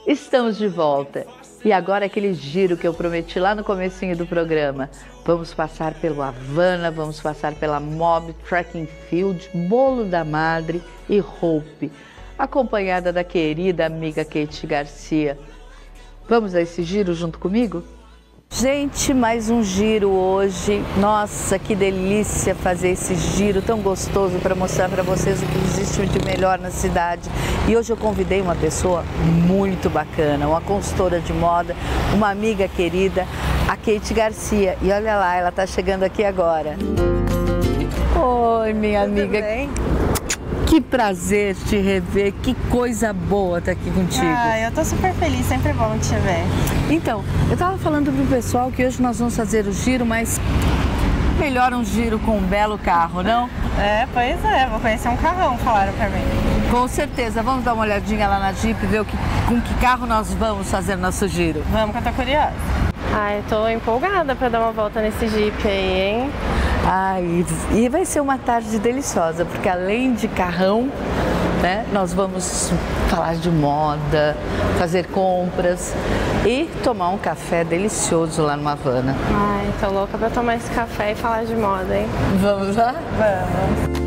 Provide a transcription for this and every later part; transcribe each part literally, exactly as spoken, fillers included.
Estamos de volta. E agora aquele giro que eu prometi lá no comecinho do programa. Vamos passar pelo Havana, vamos passar pela Mob, Track and Field, Bolo da Madre e Hope, acompanhada da querida amiga Kate Garcia. Vamos a esse giro junto comigo? Gente, mais um giro hoje. Nossa, que delícia fazer esse giro tão gostoso para mostrar para vocês o que existe de melhor na cidade. E hoje eu convidei uma pessoa muito bacana, uma consultora de moda, uma amiga querida, a Kate Garcia. E olha lá, ela está chegando aqui agora. Oi, minha Tudo amiga. Bem? Que prazer te rever, que coisa boa estar aqui contigo. Ah, eu tô super feliz, sempre bom te ver. Então, eu tava falando pro pessoal que hoje nós vamos fazer o giro, mas melhor um giro com um belo carro, não? É, pois é, vou conhecer um carrão, falaram pra mim. Com certeza, vamos dar uma olhadinha lá na Jeep, ver o que, com que carro nós vamos fazer nosso giro. Vamos que eu tô curiosa. Ah, eu tô empolgada pra dar uma volta nesse Jeep aí, hein? Ai, e vai ser uma tarde deliciosa, porque além de carrão, né, nós vamos falar de moda, fazer compras e tomar um café delicioso lá no Havana. Ai, tô louca pra tomar esse café e falar de moda, hein? Vamos lá? Vamos.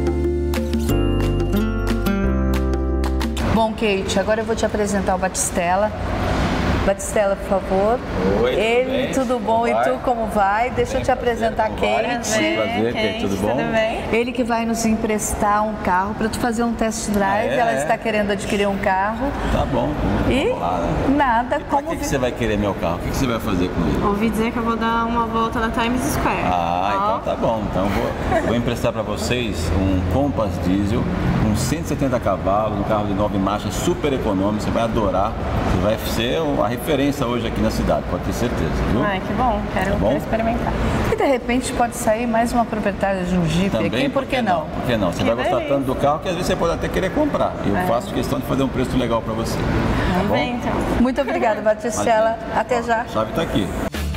Bom, Kate, agora eu vou te apresentar o Batistella. Batistella, por favor. Oi, Ele, tudo, tudo bom? Como E tu, vai? como vai? Deixa eu te apresentar a Kate. Prazer, Kate, tudo bom? Tudo bem? Ele que vai nos emprestar um carro para tu fazer um test drive. Ah, é? Ela está querendo adquirir um carro. Tá bom. E Vamos lá, né? nada, Pra como... que, que você vai querer meu carro? O que, que você vai fazer com ele? Ouvi dizer que eu vou dar uma volta na Times Square. Ah, Ó. então tá bom. Então vou, vou emprestar para vocês um Compass diesel com cento e setenta cavalos, um carro de nove marchas, super econômico. Você vai adorar. Você vai ser a referência hoje aqui na cidade, pode ter certeza, viu? Ai, que bom. Quero, Tá bom? quero experimentar. E de repente pode sair mais uma proprietária de um Jeep aqui, por que não? Por que não? Você Que vai gostar delícia. tanto do carro que às vezes você pode até querer comprar. Eu É. faço questão de fazer um preço legal para você. Tá Vamos bom? ver então. Muito obrigada, Batistella. Até já. A chave tá aqui.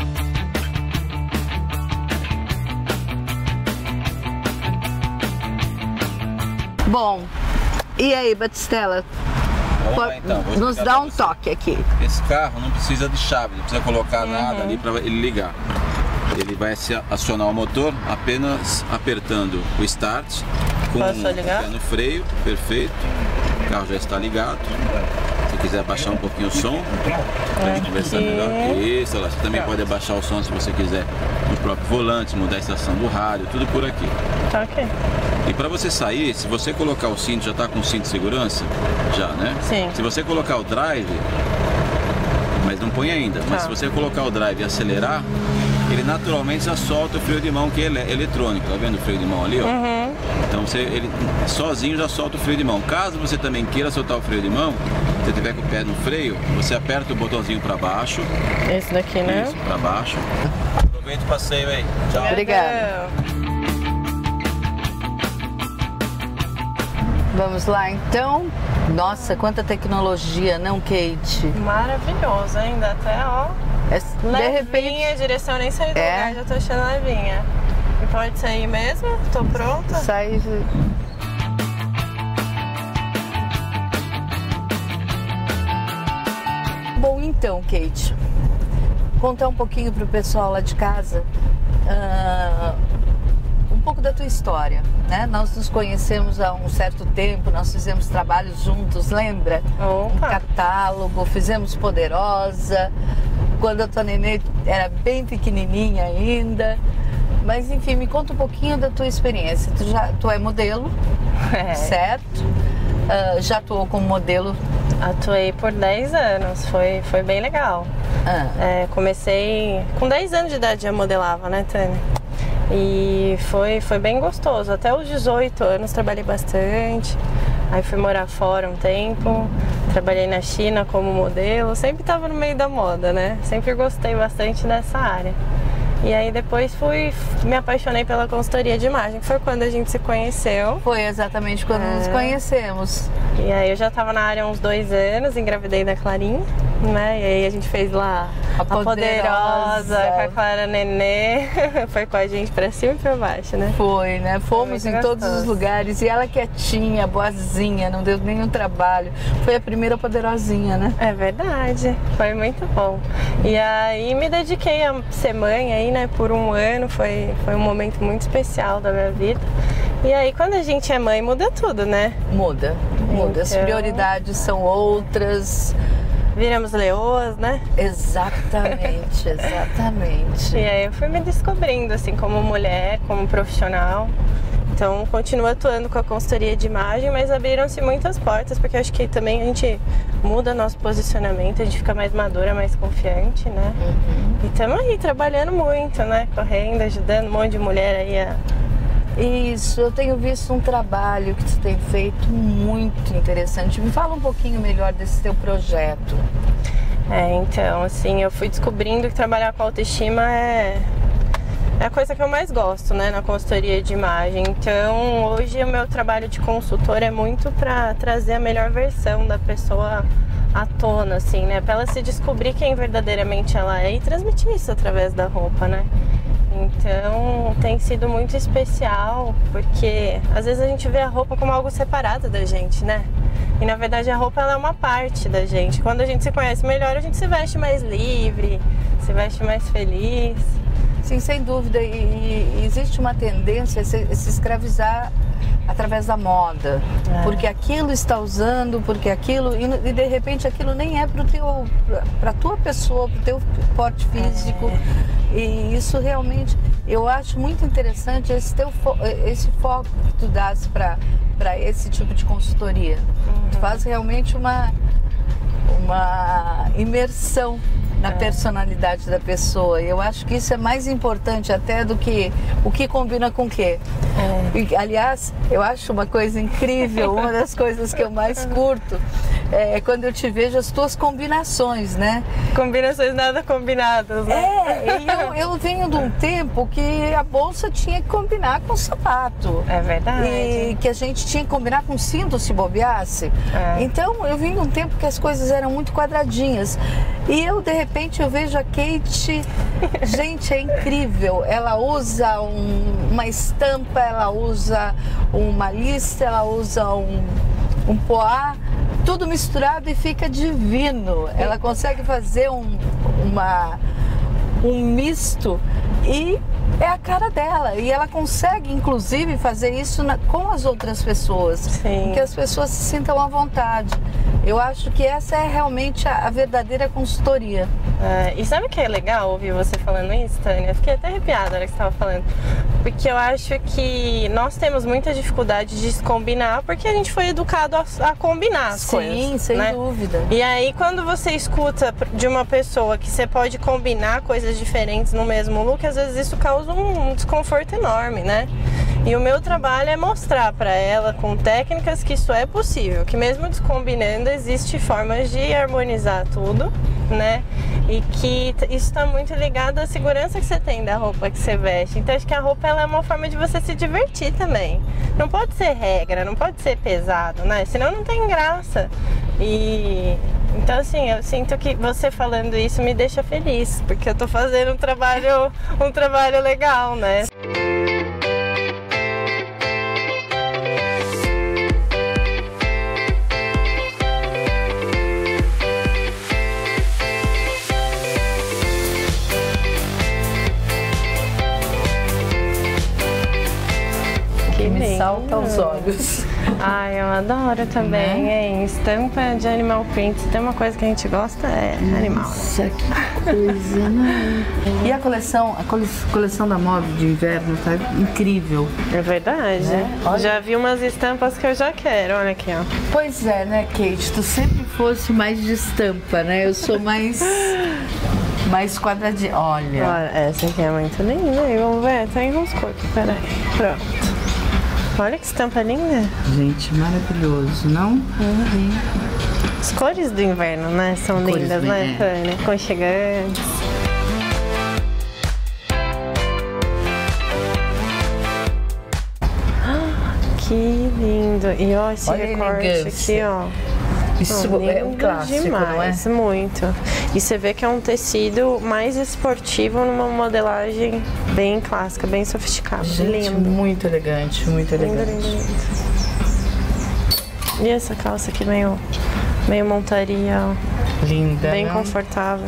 Bom, e aí, Batistella? Vamos Po- lá, então. Vou Nos explicar dá pra um você. toque aqui. Esse carro não precisa de chave, não precisa colocar nada ali para ele ligar. Ele vai se acionar o motor apenas apertando o start com Posso o ligar? pé no freio, perfeito. O carro já está ligado. Se quiser abaixar um pouquinho o som, para a gente conversar Aqui. melhor. Isso, olha, você também pode abaixar o som se você quiser no próprio volante, mudar a estação do rádio, tudo por aqui. Tá ok. E para você sair, se você colocar o cinto, já está com o cinto de segurança? Já, né? Sim. Se você colocar o drive, mas não põe ainda, mas Tá. se você colocar o drive e acelerar, ele naturalmente já solta o freio de mão, que é ele- eletrônico. Tá vendo o freio de mão ali, ó? Uhum. Então você, ele sozinho já solta o freio de mão. Caso você também queira soltar o freio de mão, se você tiver com o pé no freio, você aperta o botãozinho para baixo, Esse daqui, né? isso, para baixo. Aproveita o passeio aí. Tchau. Obrigada. Vamos lá, então. Nossa, quanta tecnologia, não, Kate? Maravilhoso, ainda até, ó. É- de Levinha, repente, direção nem saí do É. lugar, já tô achando levinha. E pode sair mesmo? Tô pronta? sai... Bom, então, Kate, contar um pouquinho pro pessoal lá de casa ah, um pouco da tua história, né? Nós nos conhecemos há um certo tempo, nós fizemos trabalhos juntos, lembra? Um Opa! catálogo, fizemos Poderosa, quando a tua nenê era bem pequenininha ainda. Mas enfim, me conta um pouquinho da tua experiência. Tu, já, tu é modelo, É. certo? Ah, já atuou como modelo. Atuei por dez anos, foi, foi bem legal. Ah, É, comecei com dez anos de idade, já modelava, né, Tânia? E foi, foi bem gostoso. Até os dezoito anos trabalhei bastante. Aí fui morar fora um tempo. Trabalhei na China como modelo. Sempre estava no meio da moda, né? Sempre gostei bastante dessa área. E aí depois fui, me apaixonei pela consultoria de imagem, que foi quando a gente se conheceu. foi exatamente quando É. nos conhecemos. E aí eu já estava na área há uns dois anos, engravidei da Clarinha, né? E aí a gente fez lá A a poderosa. poderosa, com a Clara Nenê, foi com a gente pra cima e pra baixo, né? Foi, né? Fomos Foi em muito todos os gostoso. lugares e ela quietinha, boazinha, não deu nenhum trabalho. Foi a primeira poderosinha, né? É verdade, foi muito bom. E aí me dediquei a ser mãe aí, né, por um ano, foi, foi um momento muito especial da minha vida. E aí quando a gente é mãe muda tudo, né? Muda, muda. As Então- prioridades são outras. Viramos leoas, né? Exatamente, exatamente. E aí eu fui me descobrindo, assim, como mulher, como profissional. Então, continuo atuando com a consultoria de imagem, mas abriram-se muitas portas, porque eu acho que também a gente muda nosso posicionamento, a gente fica mais madura, mais confiante, né? Uhum. E estamos aí trabalhando muito, né? Correndo, ajudando um monte de mulher aí a... Isso, eu tenho visto um trabalho que tu tem feito muito interessante. Me fala um pouquinho melhor desse teu projeto. É, então, assim, eu fui descobrindo que trabalhar com autoestima é... é a coisa que eu mais gosto, né, na consultoria de imagem. Então, hoje o meu trabalho de consultor é muito para trazer a melhor versão da pessoa à tona, assim, né, para ela se descobrir quem verdadeiramente ela é e transmitir isso através da roupa, né. Então, tem sido muito especial, porque às vezes a gente vê a roupa como algo separado da gente, né? E na verdade a roupa ela é uma parte da gente. Quando a gente se conhece melhor, a gente se veste mais livre, se veste mais feliz. Sim, sem dúvida. E, e existe uma tendência a se, a se escravizar através da moda. É. Porque aquilo está usando, porque aquilo... E, e de repente aquilo nem é para teu, para tua pessoa, para o teu porte físico. É. E isso realmente, eu acho muito interessante esse, teu fo esse foco que tu dás para esse tipo de consultoria. Uhum. Tu faz realmente uma, uma imersão na É. personalidade da pessoa. E eu acho que isso é mais importante até do que o que combina com o quê. É. E, aliás, eu acho uma coisa incrível, uma das coisas que eu mais curto é quando eu te vejo as tuas combinações, né? Combinações nada combinadas, né? É, e eu, eu venho de um tempo que a bolsa tinha que combinar com o sapato. É verdade. E que a gente tinha que combinar com o cinto se bobeasse. É. Então eu vim de um tempo que as coisas eram muito quadradinhas. E eu, de repente, eu vejo a Kate, gente, é incrível. Ela usa um, uma estampa, ela usa uma lista, ela usa um, um poá, tudo misturado e fica divino. Ela consegue fazer um, uma, um misto e é a cara dela. E ela consegue, inclusive, fazer isso na, com as outras pessoas. Sim. Que as pessoas se sintam à vontade. Eu acho que essa é realmente a, a verdadeira consultoria. É, e sabe o que é legal ouvir você falando isso, Tânia? Eu fiquei até arrepiada na hora que você estava falando. Porque eu acho que nós temos muita dificuldade de se combinar porque a gente foi educado a, a combinar as Sim, coisas. Sim, sem né? dúvida. E aí, quando você escuta de uma pessoa que você pode combinar coisas diferentes no mesmo look, às vezes isso causa um desconforto enorme, né? E o meu trabalho é mostrar para ela, com técnicas, que isso é possível, que mesmo descombinando, existe formas de harmonizar tudo, né? E que isso está muito ligado à segurança que você tem da roupa que você veste. Então, acho que a roupa ela é uma forma de você se divertir também. Não pode ser regra, não pode ser pesado, né? Senão não tem graça. E... Então, assim, eu sinto que você falando isso me deixa feliz, porque eu tô fazendo um trabalho, um trabalho legal, né? Que me lindo. salta aos olhos. Ai, eu adoro também, Né? hein? Estampa de animal print. Se tem uma coisa que a gente gosta, é animal. Nossa, que coisa, né? E a coleção, a cole- coleção da Mob de inverno tá incrível. É verdade. Né? Olha. Já vi umas estampas que eu já quero. Olha aqui, ó. Pois é, né, Kate? Tu sempre fosse mais de estampa, né? Eu sou mais... mais quadradinha. Olha. Olha, essa aqui é muito linda. E vamos ver, tá enroscou aqui, peraí. Pronto. Olha que estampa linda. Gente, maravilhoso, não? As cores do inverno, né? São Cores lindas, do- né, é. Tânia? Aconchegantes. Ah, que lindo. E ó, esse Olha a recorte elegância. aqui, ó. Isso Não, é um clássico, demais, não é? Muito. E você vê que é um tecido mais esportivo numa modelagem bem clássica, bem sofisticada. Gente, lindo. muito elegante, muito Lindo, elegante. lindo, lindo. E essa calça aqui meio, meio montaria, ó. Linda, Bem né? confortável.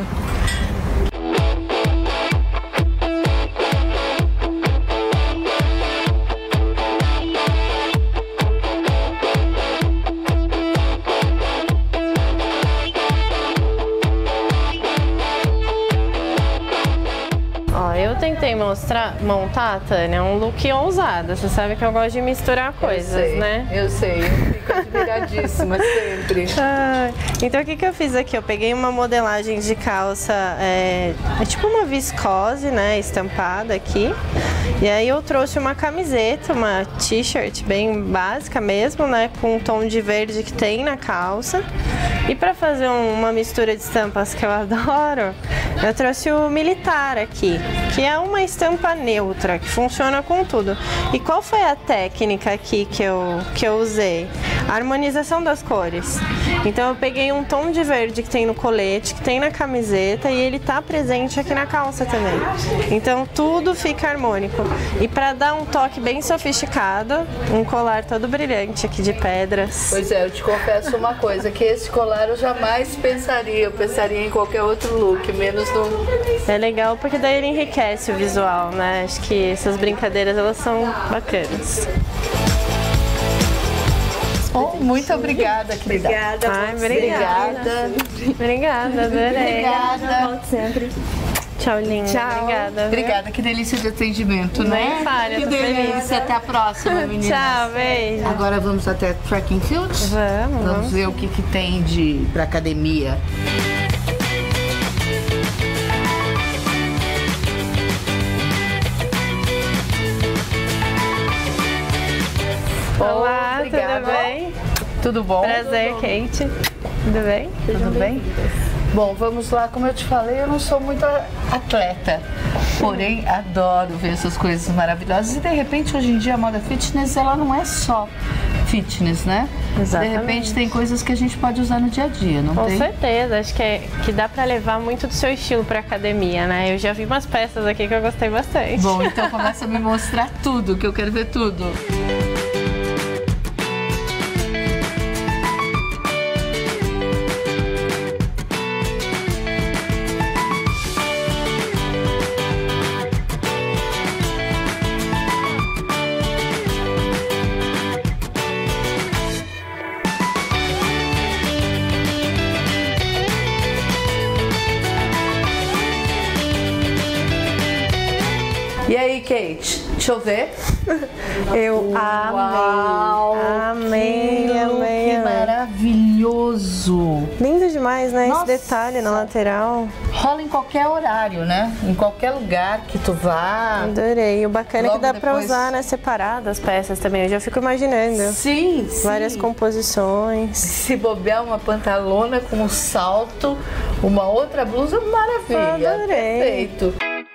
Eu tentei mostrar, montar, Tânia, um look ousado. Você sabe que eu gosto de misturar coisas, eu sei, né? Eu sei, eu fico admiradíssima sempre. Ah, então o que, que eu fiz aqui? Eu peguei uma modelagem de calça, é, é tipo uma viscose, né, estampada aqui. E aí eu trouxe uma camiseta, uma t-shirt bem básica mesmo, né, com um tom de verde que tem na calça. E para fazer um, uma mistura de estampas que eu adoro, eu trouxe o militar aqui, que é uma estampa neutra, que funciona com tudo. E qual foi a técnica aqui que eu, que eu usei? A harmonização das cores. Então eu peguei um tom de verde que tem no colete, que tem na camiseta, e ele tá presente aqui na calça também. Então tudo fica harmônico. E para dar um toque bem sofisticado, um colar todo brilhante aqui de pedras. Pois é, eu te confesso uma coisa, que esse colar eu jamais pensaria, eu pensaria em qualquer outro look, menos no... É legal porque daí ele enriquece o visual, né? Acho que essas brincadeiras, elas são bacanas. Oh, muito obrigada, querida. Obrigada. Ai, obrigada. Obrigada, adorei. Obrigada. Volte sempre. Tchau, linda. Tchau. Obrigada. viu? Obrigada, que delícia de atendimento, Nem né? fale, eu Que tô feliz. delícia, até a próxima, meninas. Tchau, beijo. Agora vamos até Tracking Field? Vamos, Vamos vamos. ver o que, que tem de pra academia. Olá, Obrigada. tudo bem? Tudo bom? Prazer, Kate. Tudo bem? Tudo bem? Bom, vamos lá. Como eu te falei, eu não sou muito atleta, porém adoro ver essas coisas maravilhosas. E de repente, hoje em dia, a moda fitness, ela não é só fitness, né? Exatamente. De repente, tem coisas que a gente pode usar no dia a dia, não Com tem? certeza, acho que, é, que dá pra levar muito do seu estilo pra academia, né? Eu já vi umas peças aqui que eu gostei bastante. Bom, então começa a me mostrar tudo, que eu quero ver tudo. E aí, Kate? Deixa eu ver. Eu Uau, amei, que look amei, amei. maravilhoso. Lindo demais, né? Nossa. Esse detalhe na lateral. Rola em qualquer horário, né? Em qualquer lugar que tu vá. Adorei. O bacana é Logo que dá pra depois- usar, né, separado as peças também. Eu já fico imaginando. Sim, sim. Várias composições. Se bobear uma pantalona com um salto, uma outra blusa, maravilha. Adorei. Perfeito.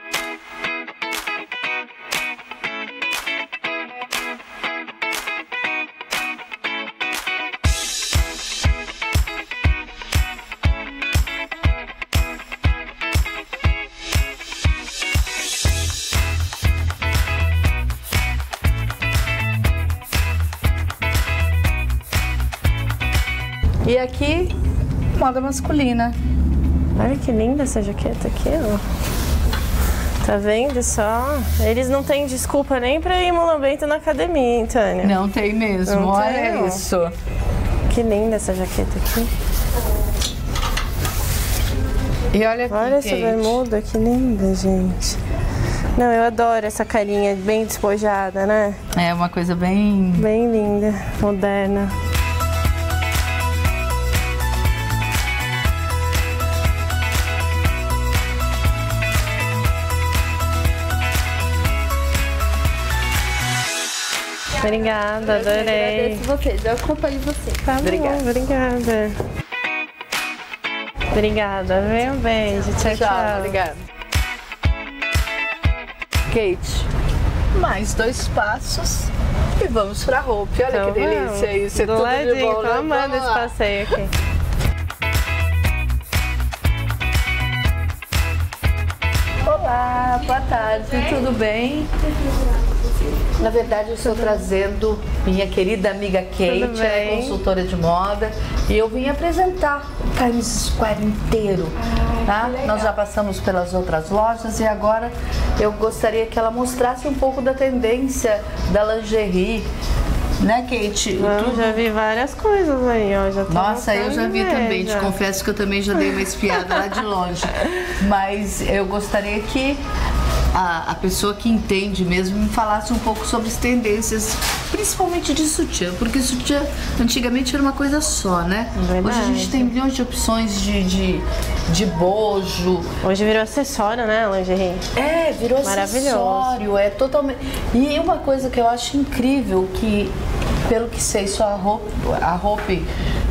E aqui, moda masculina. Olha que linda essa jaqueta aqui, ó. Tá vendo só? Eles não têm desculpa nem pra ir mulambento na academia, hein, Tânia? Não tem mesmo, Não olha tem, ó. isso. Que linda essa jaqueta aqui. E olha aqui, Olha essa Kate. bermuda, que linda, gente. Não, eu adoro essa carinha bem despojada, né? É uma coisa bem... Bem linda, moderna. Obrigada, adorei. Agradeço vocês, eu acompanho vocês. Tá Obrigada. bom, obrigada. Obrigada, viu? Um beijo, tchau, tchau. Tchau, obrigada. Kate, mais dois passos E vamos pra Hope. Olha Então que delícia vamos. isso. É Do tudo ladinho, de bom, tô né? amando Vamos esse lá. passeio aqui. Olá, boa tarde, tudo bem? Na verdade, eu estou trazendo minha querida amiga Kate, Tudo ela é bem? consultora de moda, e eu vim apresentar o Times Square inteiro. Tá? Nós já passamos pelas outras lojas e agora eu gostaria que ela mostrasse um pouco da tendência da lingerie. Né, Kate? Eu já vi várias coisas aí, ó. Já tô Nossa, eu já vi gostando de ver, também, te já. confesso que eu também já dei uma espiada lá de longe. Mas eu gostaria que a, a pessoa que entende mesmo me falasse um pouco sobre as tendências, principalmente de sutiã, porque sutiã antigamente era uma coisa só, né? Verdade. Hoje a gente tem milhões de opções de, de, de bojo. Hoje virou acessório, né, a lingerie? É, virou Maravilhoso. acessório, é totalmente... E uma coisa que eu acho incrível, que pelo que sei, só a Hope, a Hope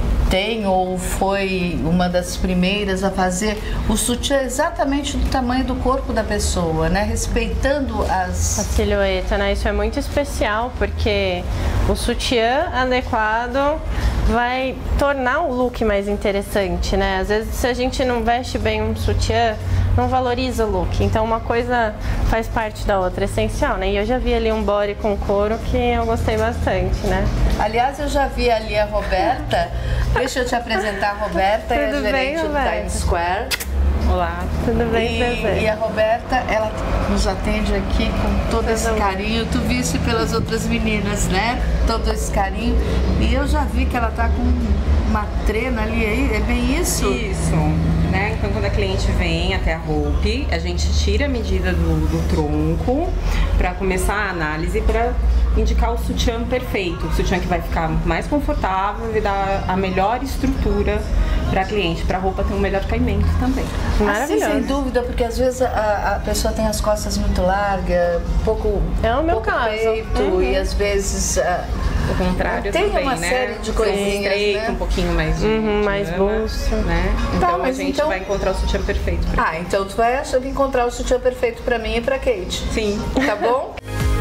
tem ou foi uma das primeiras a fazer o sutiã exatamente do tamanho do corpo da pessoa, né? Respeitando A as... silhueta, né? Isso é muito especial porque o sutiã adequado vai tornar o look mais interessante, né? Às vezes, se a gente não veste bem um sutiã, não valoriza o look. Então, uma coisa faz parte da outra, é essencial, né? E eu já vi ali um body com couro que eu gostei bastante, né? Aliás, eu já vi ali a Roberta. Deixa eu te apresentar a Roberta, é a Tudo bem, gerente do Roberta? Times Square. Olá. Tudo bem, E, Zezé? e a Roberta, ela nos atende aqui com todo esse Tudo bem. carinho. Tu viste pelas outras meninas, né? Todo esse carinho. E eu já vi que ela tá com uma trena ali, aí, é bem isso? Isso, né? Então, quando a cliente vem até a Hope, a gente tira a medida do, do tronco para começar a análise para indicar o sutiã perfeito, o sutiã que vai ficar mais confortável e dar a melhor estrutura para a cliente, para a roupa ter um melhor caimento também. Assim, Maravilhoso. sem dúvida, porque às vezes a, a pessoa tem as costas muito largas, pouco, É o meu pouco caso. peito, Uhum. e às vezes... ah, O contrário Tem também, uma né? série de Ser coisinhas, estreito, né? um pouquinho mais de, Uhum, de mais ama, busto. né? Então mas a gente então- vai encontrar o sutiã perfeito pra... Ah, então tu vai achar que encontrar o sutiã perfeito pra mim e pra Kate. Sim. Tá bom?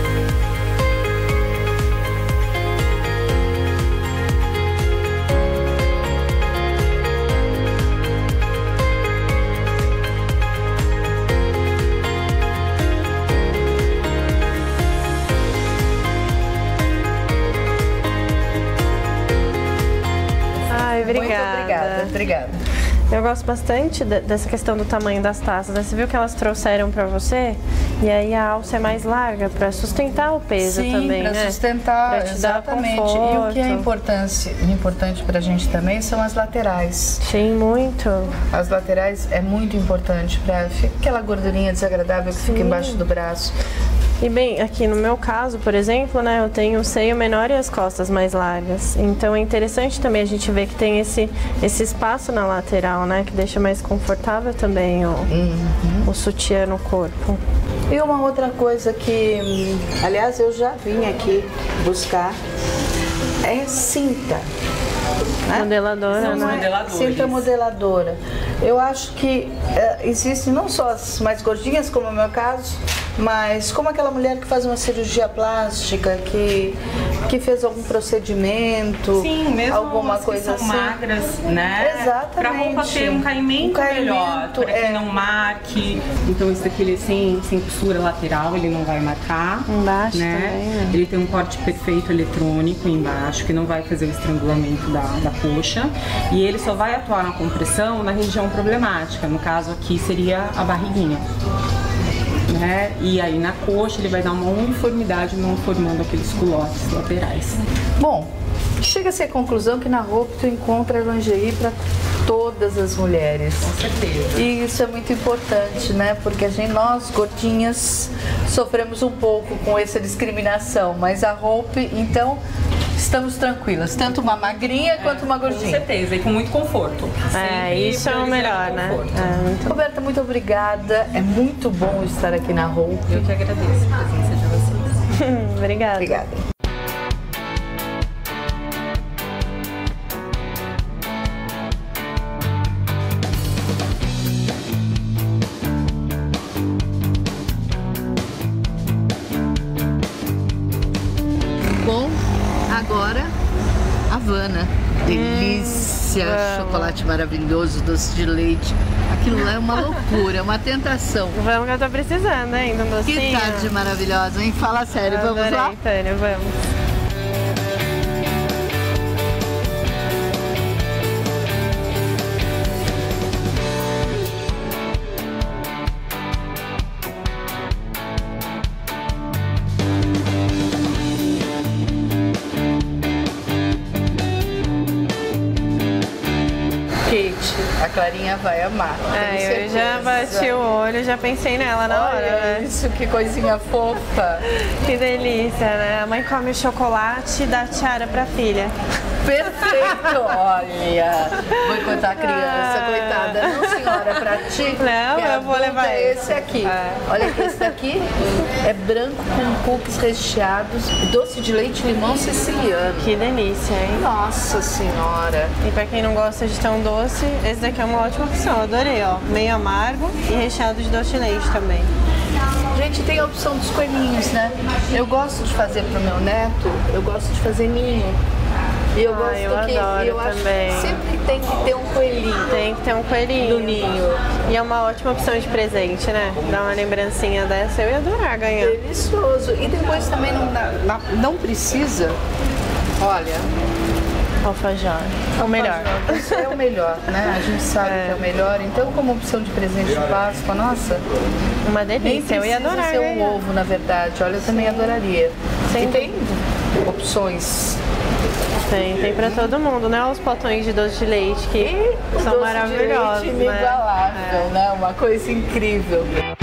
Ai, obrigada. Muito obrigada, obrigada. Eu gosto bastante de- dessa questão do tamanho das taças, né? Você viu que elas trouxeram pra você? E aí a alça é mais larga pra sustentar o peso Sim, também, para né? sustentar, Pra te dar exatamente. E conforto. o que é importante, importante pra gente também são as laterais. Sim, muito. As laterais é muito importante para aquela gordurinha desagradável que fica embaixo do braço. E bem, aqui no meu caso, por exemplo, né, eu tenho o seio menor e as costas mais largas. Então é interessante também a gente ver que tem esse, esse espaço na lateral, né, que deixa mais confortável também o, o sutiã no corpo. E uma outra coisa que, hum, aliás, eu já vim aqui buscar é cinta. Modeladora, São os né? modeladores. Cinta modeladora. Eu acho que eh, existem não só as mais gordinhas, como é o meu caso, mas como aquela mulher que faz uma cirurgia plástica, que, que fez algum procedimento, Sim, mesmo alguma as que coisa são assim. magras, né? Exatamente. Pra roupa ter um caimento, Um caimento, melhor, para é. que não marque. Então esse daqui ele é sem, sem costura lateral, ele não vai marcar. Embaixo né? também, né? Ele tem um corte perfeito eletrônico embaixo, que não vai fazer o estrangulamento da, da coxa. E ele só vai atuar na compressão na região problemática. No caso aqui seria a barriguinha. Né? E aí na coxa ele vai dar uma uniformidade, não formando aqueles culotes laterais. Bom, chega-se à conclusão que na roupa tu encontra lingerie para todas as mulheres. Com certeza. E isso é muito importante, né? Porque a gente, nós, gordinhas, sofremos um pouco com essa discriminação, mas a roupa, então, estamos tranquilas, tanto uma magrinha quanto uma Com gordinha. certeza, e com muito conforto. É, Sempre isso é o priorizando melhor, o né? conforto. É, muito Roberta, muito obrigada. É muito bom estar aqui na roupa. Eu que agradeço a presença de vocês. Obrigada. Obrigada. agora, Havana. Delícia, hum, chocolate maravilhoso, doce de leite. Aquilo lá é uma loucura, é uma tentação. Vamos que eu tô precisando ainda, um docinho. Que tarde maravilhosa, hein? Fala sério, Adorei, vamos lá? Tânia, vamos. A Clarinha vai amar. É, eu já bati o olho, já pensei nela na Olha hora, né? Isso, que coisinha fofa. Que delícia, né? A mãe come o chocolate e dá a tiara pra filha. Perfeito! Olha, vou contar a criança, Ah. coitada. Não, senhora, pra ti. Não, que é eu vou adulta, levar é esse. esse aqui. É. Olha que esse daqui é branco com cookies recheados, doce de leite e limão siciliano. Que delícia, hein? Nossa senhora! E pra quem não gosta de tão doce, esse daqui é uma ótima opção. Eu adorei, ó. Meio amargo e recheado de doce de leite também. Gente, tem a opção dos coelhinhos, né? Eu gosto de fazer pro meu neto, eu gosto de fazer ninho. E eu Ah, gosto eu que adoro eu acho também. que sempre tem que ter um coelhinho. Tem que ter um coelhinho. No ninho. E é uma ótima opção de presente, né? Dar uma lembrancinha dessa, eu ia adorar ganhar. Delicioso. E depois também não, dá, não precisa. Olha, Alfajor. É o melhor. isso é o melhor, né? A gente sabe É. que é o melhor. Então, como opção de presente de Páscoa, nossa, Uma nem delícia, eu ia precisa adorar ser um ganhar. ovo, na verdade. Olha, eu também adoraria. Sem E tem opções. Tem, tem pra todo mundo, né? Os potões de doce de leite que são Doce maravilhosos, de leite inigualável, né? né? Uma coisa incrível.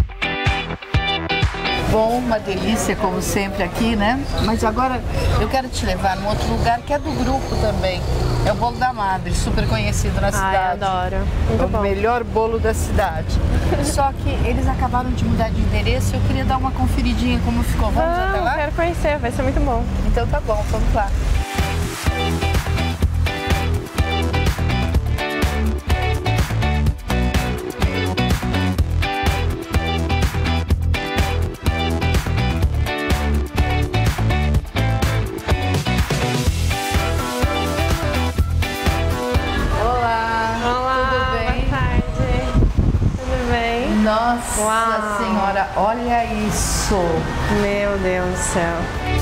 Bom, uma delícia como sempre aqui, né? Mas agora eu quero te levar num outro lugar que é do grupo também. É o Bolo da Madre, super conhecido na Ai, cidade. adoro. É Muito o bom. melhor bolo da cidade. Só que eles acabaram de mudar de endereço e eu queria dar uma conferidinha como ficou. Vamos até Não, lá? quero conhecer, vai ser muito bom. Então tá bom, vamos lá. Olá, Olá, tudo bem? boa tarde. Tudo bem? Nossa Uau. senhora, olha isso! Meu Deus do céu.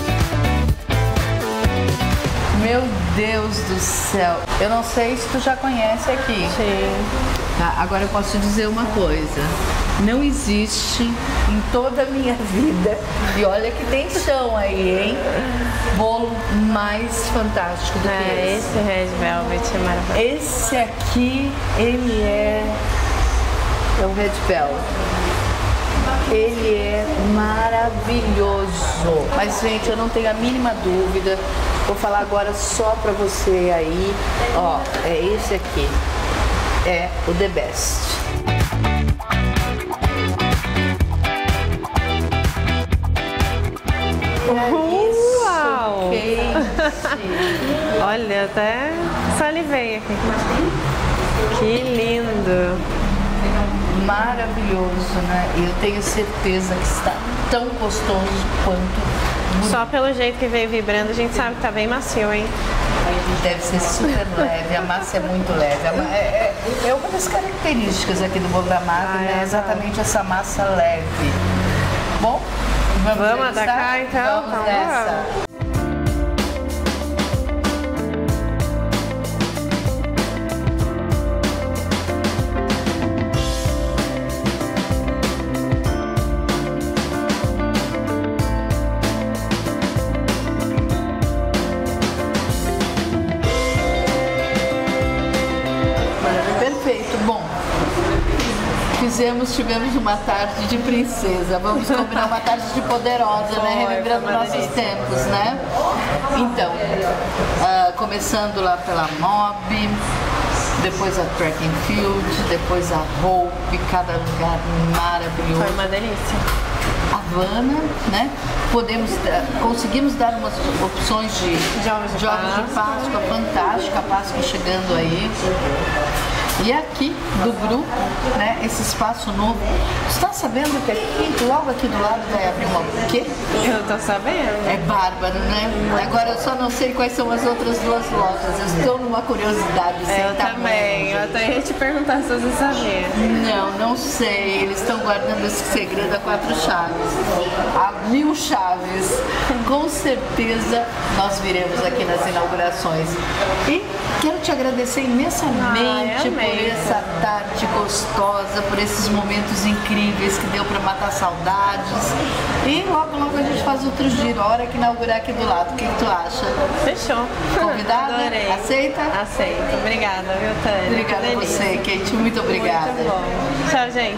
Meu Deus do céu! Eu não sei se tu já conhece aqui. Sim. Tá, agora eu posso dizer uma coisa. Não existe em toda a minha vida, e olha que tem chão aí, hein? Bolo mais fantástico do que É, esse. esse Red Velvet é maravilhoso. Esse aqui, ele é, é um Red Velvet. Ele é maravilhoso. Mas, gente, eu não tenho a mínima dúvida. Vou falar agora só pra você aí. Ó, é esse aqui. É o The Best. Uau! Gente. Olha, até salivei aqui. Que lindo! Maravilhoso, né? E eu tenho certeza que está tão gostoso quanto. Só pelo jeito que veio vibrando, a gente sabe que tá bem macio, hein? Deve ser super leve, a massa é muito leve. A ma- É, é, é uma das características aqui do Bolo da Madre, Ah, né? é, Exatamente essa massa leve. Bom, vamos, Vamos degustar? atacar, então? Vamos Então nessa. vamos. Perfeito, bom. Fizemos, tivemos uma tarde de princesa. Vamos combinar uma tarde de poderosa, né? Foi, Relembrando foi uma nossos delícia. tempos, né? Então, ah, começando lá pela Mob, depois a Track and Field, depois a Hope, cada lugar maravilhoso. Foi uma delícia. Havana, né? Podemos, dar- conseguimos dar umas opções de Jogos de jogos de Páscoa. Páscoa, fantástica, a Páscoa chegando aí. E aqui do grupo, né, esse espaço novo. Você está sabendo que aqui, logo aqui do lado vai abrir uma o quê? Eu tô sabendo. É bárbaro, né? Agora eu só não sei quais são as outras duas lojas. Eu estou numa curiosidade sem É, eu tamanho. também. Eu até ia te perguntar se você sabia. Não, não sei. Eles estão guardando esse segredo a quatro chaves. A mil chaves. Com certeza nós viremos aqui nas inaugurações. E quero te agradecer imensamente por essa tarde gostosa, por esses momentos incríveis que deu para matar saudades. E logo, logo a gente faz outro giro, a hora que inaugurar aqui do lado. O que, que tu acha? Fechou. Convidada? Adorei. Aceita? Aceito. Obrigada, viu, Tânia? Obrigada a você, Kate. Muito obrigada. Muito bom. Tchau, gente.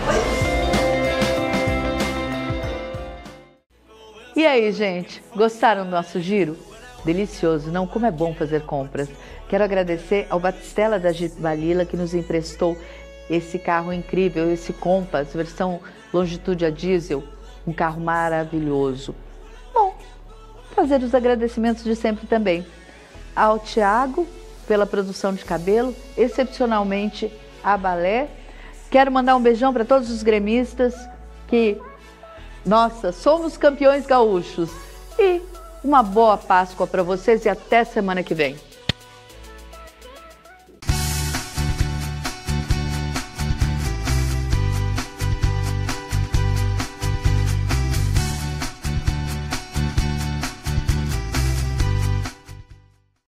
E aí, gente? Gostaram do nosso giro? Delicioso, não? Como é bom fazer compras. Quero agradecer ao Batistella da Jeep Balila que nos emprestou esse carro incrível, esse Compass, versão Longitude a diesel, um carro maravilhoso. Bom, fazer os agradecimentos de sempre também. Ao Thiago, pela produção de cabelo, excepcionalmente a Balé. Quero mandar um beijão para todos os gremistas que, nossa, somos campeões gaúchos. E uma boa Páscoa para vocês e até semana que vem.